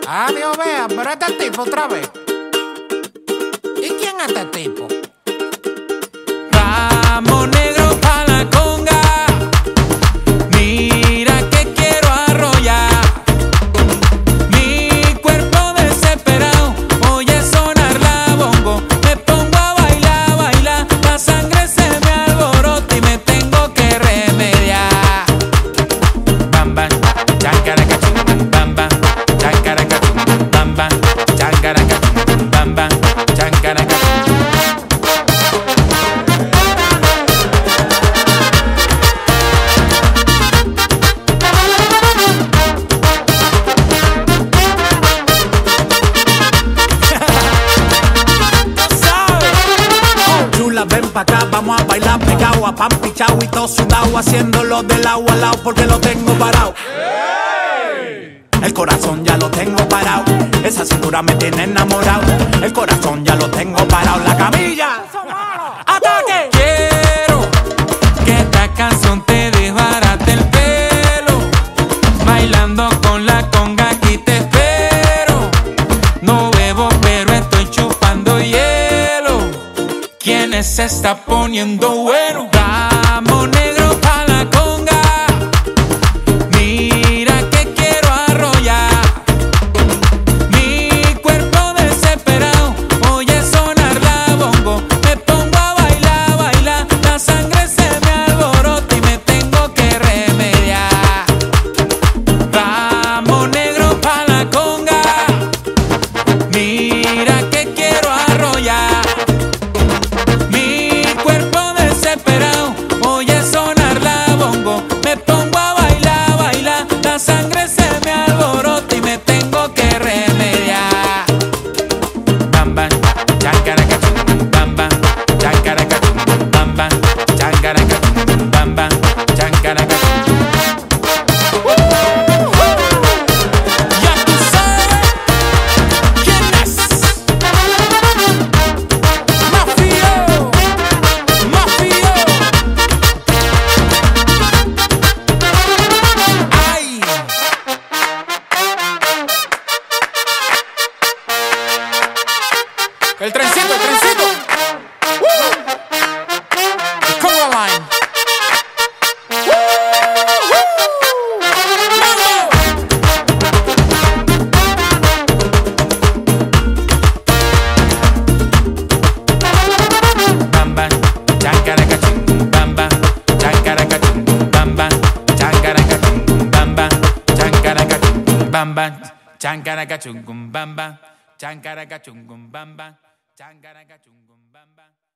Adiós, vea, pero este tipo otra vez. ¿Y quién es este tipo? Vamos negro pa' la conga. Mira que quiero arrollar. Mi cuerpo desesperado oye sonar la bongo. Me pongo a bailar, bailar. La sangre se me alborota y me tengo que remediar. Bam bam, chacaracachum, bam bam, chacaracachum, bam bam, chacaracachum, bam bam, chacaracachum. Ven pa' acá, vamos a bailar pegado, a pan pichao y todo sudado, haciéndolo del agua al lado porque lo tengo parado. El corazón ya lo tengo parado, esa cintura me tiene enamorado. El corazón ya lo tengo parado, la camilla. ¡Ataque! Quiero que esta canción te desbarate el pelo. Bailando con la conga aquí te espero. No bebo pero estoy chupando hielo. ¿Quién se está poniendo bueno? Vamos negro pa' la conga. Mira que quiero arrollar. Mi cuerpo desesperado oye sonar la bongo. Me pongo a bailar, bailar. La sangre se me alborota y me tengo que remediar. Vamos negro pa' la conga. Mira que quiero arrollar. Mi cuerpo desesperado oye sonar la bongo. Me pongo a bailar, bailar. La sangre se me alborota y me tengo que remediar. Bam bam, chacaracachum, bam bam, chacaracachum, bam bam, chacaracachum, bam bam, chacaracachum. Ya tú sabes quién es. Mafio, Mafio. Ay. El trencito, el trencito. El Congo Line. Bam bam, chacaracachum, bam bam, chacaracachum, bam bam, chacaracachum, bam bam, chacaracachum, bam bam, chacaracachum, bam bam, chacaracachum, bam bam, chacaracachum, bam bam.